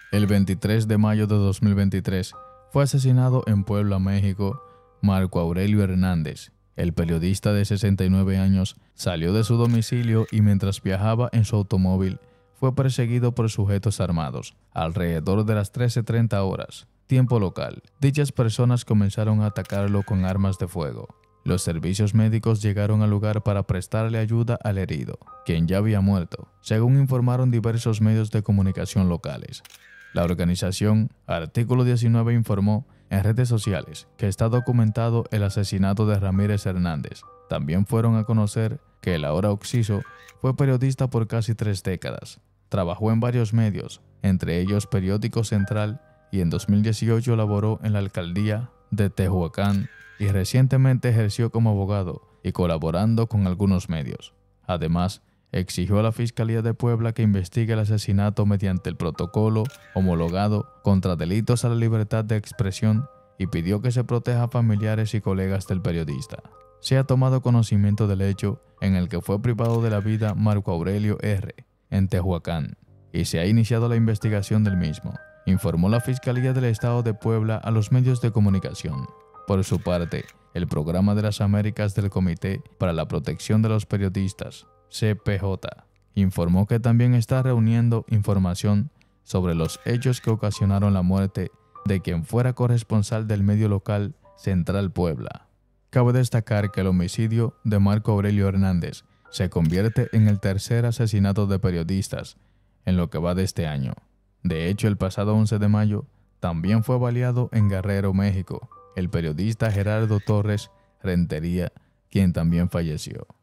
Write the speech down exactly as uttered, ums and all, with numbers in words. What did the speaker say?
El veintitrés de mayo de dos mil veintitrés fue asesinado en Puebla, México, Marco Aurelio Hernández. El periodista de sesenta y nueve años salió de su domicilio y mientras viajaba en su automóvil fue perseguido por sujetos armados. Alrededor de las trece treinta horas, tiempo local, dichas personas comenzaron a atacarlo con armas de fuego. Los servicios médicos llegaron al lugar para prestarle ayuda al herido, quien ya había muerto, según informaron diversos medios de comunicación locales. La organización Artículo diecinueve informó en redes sociales que está documentado el asesinato de Ramírez Hernández. También fueron a conocer que el ahora occiso fue periodista por casi tres décadas. Trabajó en varios medios, entre ellos Periódico Central, y en dos mil dieciocho laboró en la alcaldía de Tehuacán y recientemente ejerció como abogado y colaborando con algunos medios. Además, exigió a la Fiscalía de Puebla que investigue el asesinato mediante el protocolo homologado contra delitos a la libertad de expresión y pidió que se proteja a familiares y colegas del periodista. Se ha tomado conocimiento del hecho en el que fue privado de la vida Marco Aurelio R. en Tehuacán y se ha iniciado la investigación del mismo, informó la Fiscalía del Estado de Puebla a los medios de comunicación. Por su parte, el Programa de las Américas del Comité para la Protección de los Periodistas, C P J, informó que también está reuniendo información sobre los hechos que ocasionaron la muerte de quien fuera corresponsal del medio local Central Puebla. Cabe destacar que el homicidio de Marco Aurelio Hernández se convierte en el tercer asesinato de periodistas en lo que va de este año. De hecho, el pasado once de mayo también fue baleado en Guerrero, México, el periodista Gerardo Torres Rentería, quien también falleció.